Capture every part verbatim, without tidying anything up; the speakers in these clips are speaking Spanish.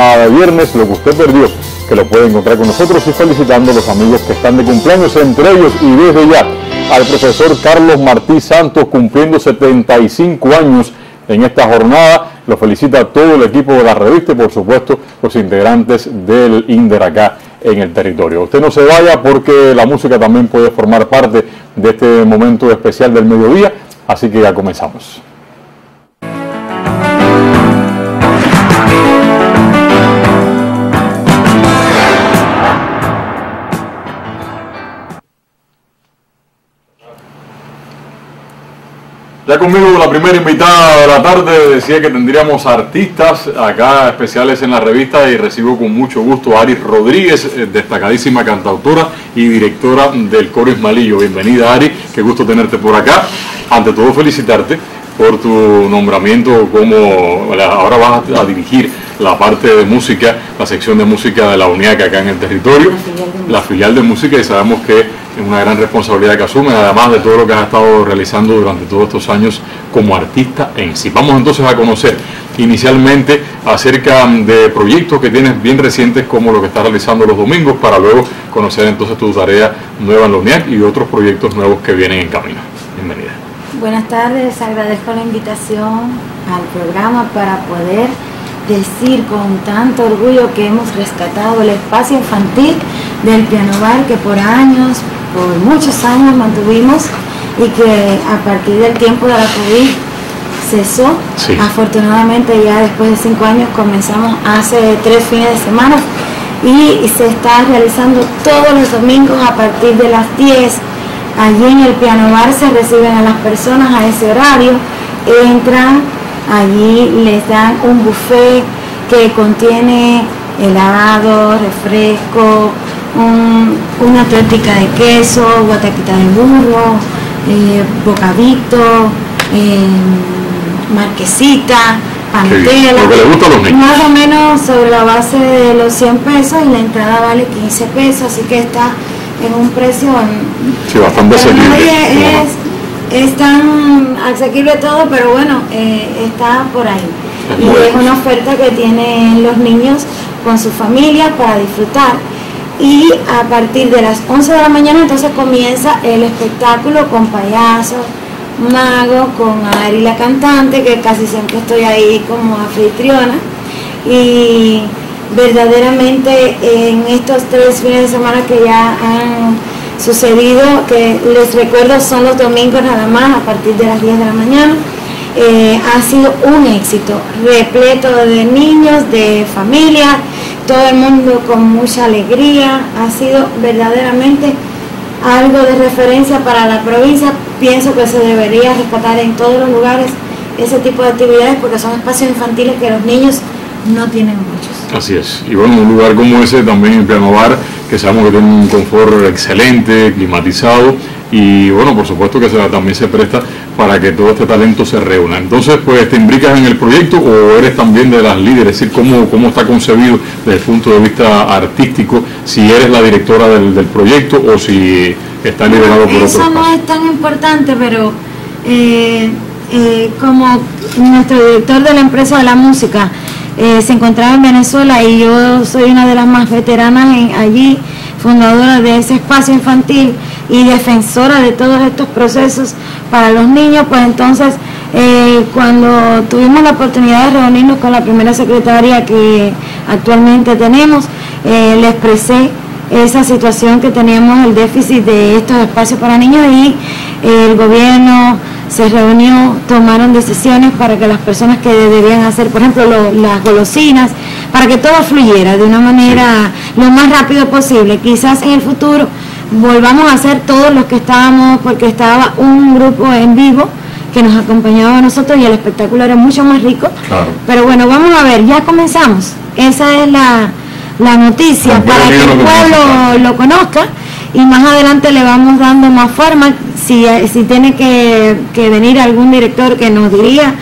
de viernes, lo que usted perdió, que lo puede encontrar con nosotros, y felicitando a los amigos que están de cumpleaños, entre ellos y desde ya al profesor Carlos Martí Santos, cumpliendo setenta y cinco años en esta jornada. Lo felicita todo el equipo de la revista y por supuesto los integrantes del INDER acá en el territorio. Usted no se vaya porque la música también puede formar parte de este momento especial del mediodía, así que ya comenzamos. Ya conmigo la primera invitada de la tarde. Decía que tendríamos artistas acá especiales en la revista y recibo con mucho gusto a Aris Rodríguez, destacadísima cantautora y directora del Coro Ismaelillo. Bienvenida, Aris, qué gusto tenerte por acá. Ante todo felicitarte por tu nombramiento como, ahora vas a dirigir la parte de música, la sección de música de la UNIAC acá en el territorio, la filial de música, y sabemos que es una gran responsabilidad que asumes, además de todo lo que has estado realizando durante todos estos años como artista en sí. Vamos entonces a conocer inicialmente acerca de proyectos que tienes bien recientes, como lo que estás realizando los domingos, para luego conocer entonces tu tarea nueva en la UNIAC y otros proyectos nuevos que vienen en camino. Bienvenida. Buenas tardes, agradezco la invitación al programa para poder decir con tanto orgullo que hemos rescatado el espacio infantil del Piano Bar que por años, por muchos años mantuvimos y que a partir del tiempo de la COVID cesó. Sí. Afortunadamente ya después de cinco años comenzamos hace tres fines de semana y se está realizando todos los domingos a partir de las diez. Allí en el Piano Bar se reciben a las personas a ese horario, entran, allí les dan un buffet que contiene helado, refresco, un, una tortica de queso, guataquita de burro, eh, bocadito, eh, marquesita, pantela, más o menos sobre la base de los cien pesos, y la entrada vale quince pesos, así que está en un precio sí, bastante asequible. Es, es tan asequible todo, pero bueno, eh, está por ahí. Es y bueno. Es una oferta que tienen los niños con sus familias para disfrutar. Y a partir de las once de la mañana entonces comienza el espectáculo con payasos, magos, con Ari la cantante, que casi siempre estoy ahí como anfitriona. Y verdaderamente en estos tres fines de semana que ya han sucedido, que les recuerdo son los domingos nada más a partir de las diez de la mañana, eh, ha sido un éxito, repleto de niños, de familias, todo el mundo con mucha alegría. Ha sido verdaderamente algo de referencia para la provincia. Pienso que se debería rescatar en todos los lugares ese tipo de actividades porque son espacios infantiles que los niños no tienen muchos. Así es, y bueno, un lugar como ese también, el Piano Bar, que sabemos que tiene un confort excelente, climatizado, y bueno, por supuesto que se, también se presta para que todo este talento se reúna. Entonces, pues, ¿te imbricas en el proyecto o eres también de las líderes? Es decir, ¿cómo, cómo está concebido desde el punto de vista artístico? Si eres la directora del, del proyecto o si está liderado por otro Eso no es tan importante, pero eh, eh, como nuestro director de la empresa de la música Eh, se encontraba en Venezuela y yo soy una de las más veteranas en, allí, fundadora de ese espacio infantil y defensora de todos estos procesos para los niños, pues entonces eh, cuando tuvimos la oportunidad de reunirnos con la primera secretaria que actualmente tenemos, eh, le expresé esa situación que teníamos, el déficit de estos espacios para niños, y eh, el gobierno se reunió, tomaron decisiones para que las personas que debían hacer, por ejemplo, lo, las golosinas, para que todo fluyera de una manera lo más rápido posible. Quizás en el futuro volvamos a hacer todos los que estábamos, porque estaba un grupo en vivo que nos acompañaba a nosotros y el espectáculo era mucho más rico. Claro. Pero bueno, vamos a ver, ya comenzamos. Esa es la, la noticia no, para que el pueblo lo conozca. Y más adelante le vamos dando más forma, si, si tiene que, que venir algún director que nos diría,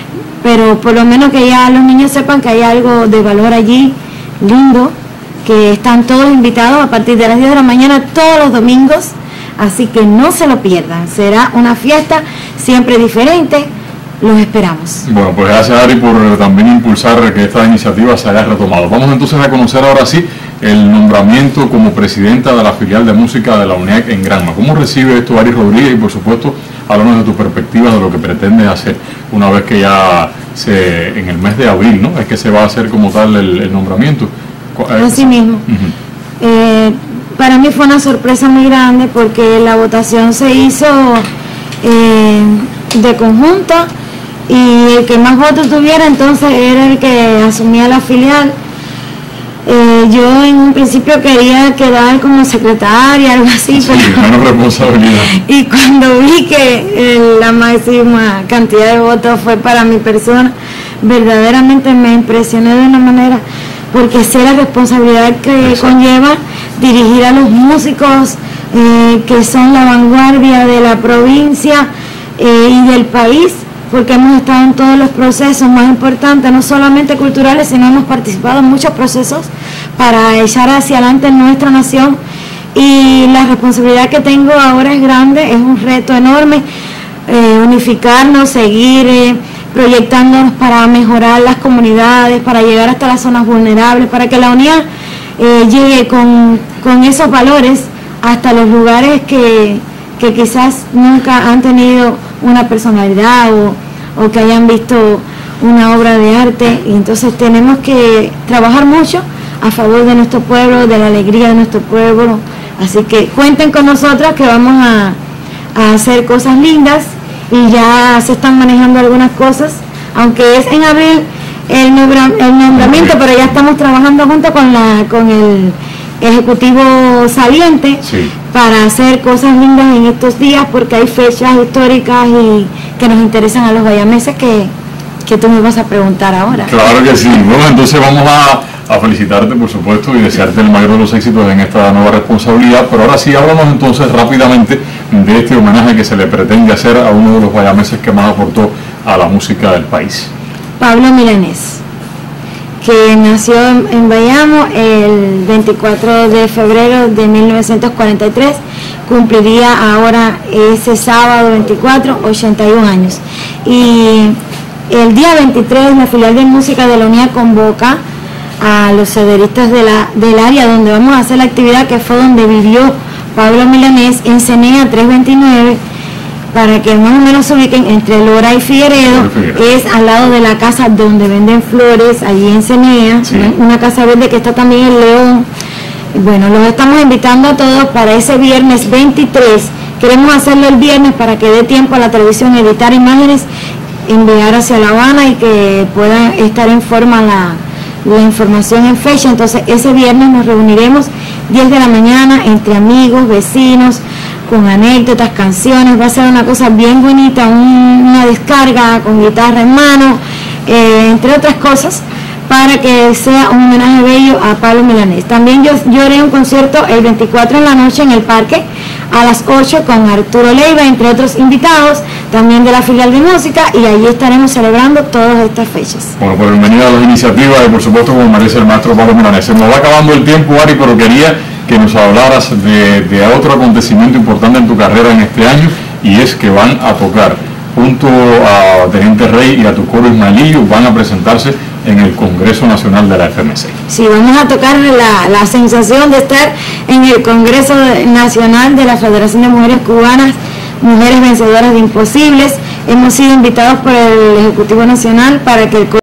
pero por lo menos que ya los niños sepan que hay algo de valor allí, lindo, que están todos invitados a partir de las diez de la mañana todos los domingos, así que no se lo pierdan. Será una fiesta siempre diferente, los esperamos. Bueno, pues gracias, Ari, por también impulsar que esta iniciativa se haya retomado. Vamos entonces a conocer ahora sí el nombramiento como presidenta de la filial de música de la UNIAC en Granma. ¿Cómo recibe esto Ari Rodríguez? Y por supuesto, háblanos de tu perspectiva de lo que pretendes hacer una vez que ya se, en el mes de abril, ¿no?, es que se va a hacer como tal el, el nombramiento. Así mismo. Uh-huh. eh, para mí fue una sorpresa muy grande porque la votación se hizo eh, de conjunto y el que más votos tuviera entonces era el que asumía la filial. Eh, yo en un principio quería quedar como secretaria, algo así, sí, pero menos responsabilidad. Y cuando vi que eh, la máxima cantidad de votos fue para mi persona, verdaderamente me impresioné de una manera, porque sé la responsabilidad que Exacto. conlleva dirigir a los músicos eh, que son la vanguardia de la provincia eh, y del país, porque hemos estado en todos los procesos más importantes, no solamente culturales, sino hemos participado en muchos procesos para echar hacia adelante nuestra nación, y la responsabilidad que tengo ahora es grande, es un reto enorme, eh, unificarnos, seguir eh, proyectándonos para mejorar las comunidades, para llegar hasta las zonas vulnerables, para que la unidad eh, llegue con, con esos valores hasta los lugares que, que quizás nunca han tenido una personalidad o, o que hayan visto una obra de arte. Y entonces tenemos que trabajar mucho a favor de nuestro pueblo, de la alegría de nuestro pueblo. Así que cuenten con nosotros, que vamos a, a hacer cosas lindas, y ya se están manejando algunas cosas, aunque es en abril el, nombra, el nombramiento, pero ya estamos trabajando junto con, la, con el ejecutivo saliente sí. para hacer cosas lindas en estos días, porque hay fechas históricas y que nos interesan a los guayameses que, que tú me vas a preguntar ahora. Claro que sí. Bueno, entonces vamos a, a felicitarte, por supuesto, y desearte el mayor de los éxitos en esta nueva responsabilidad. Pero ahora sí, háblanos entonces rápidamente de este homenaje que se le pretende hacer a uno de los guayameses que más aportó a la música del país. Pablo Milanés, que nació en Bayamo el veinticuatro de febrero de mil novecientos cuarenta y tres, cumpliría ahora ese sábado veinticuatro, ochenta y un años. Y el día veintitrés la filial de música de la UNIAC convoca a los cederistas de la, del área donde vamos a hacer la actividad, que fue donde vivió Pablo Milanés, en Cenea tres veintinueve, para que más o menos se ubiquen entre Lora y Figueredo, es al lado de la casa donde venden flores, allí en Cenea, sí. una casa verde que está también en León. Bueno, los estamos invitando a todos para ese viernes veintitrés, queremos hacerlo el viernes para que dé tiempo a la televisión editar imágenes, enviar hacia La Habana y que pueda estar en forma la, la información en fecha. Entonces ese viernes nos reuniremos diez de la mañana entre amigos, vecinos, con anécdotas, canciones. Va a ser una cosa bien bonita, un, una descarga con guitarra en mano, eh, entre otras cosas, para que sea un homenaje bello a Pablo Milanés. También yo, yo haré un concierto el veinticuatro en la noche en el parque a las ocho con Arturo Leiva, entre otros invitados también de la filial de música, y allí estaremos celebrando todas estas fechas. Bueno, pues bienvenida a las iniciativas y por supuesto como merece el maestro Pablo Milanés. Se nos va acabando el tiempo, Ari, pero quería que nos hablaras de, de otro acontecimiento importante en tu carrera en este año, y es que van a tocar junto a Teniente Rey y a tu coro Ismaelillo, van a presentarse en el Congreso Nacional de la F M C. Sí, vamos a tocar la, la sensación de estar en el Congreso Nacional de la Federación de Mujeres Cubanas, Mujeres Vencedoras de Imposibles. Hemos sido invitados por el Ejecutivo Nacional para que el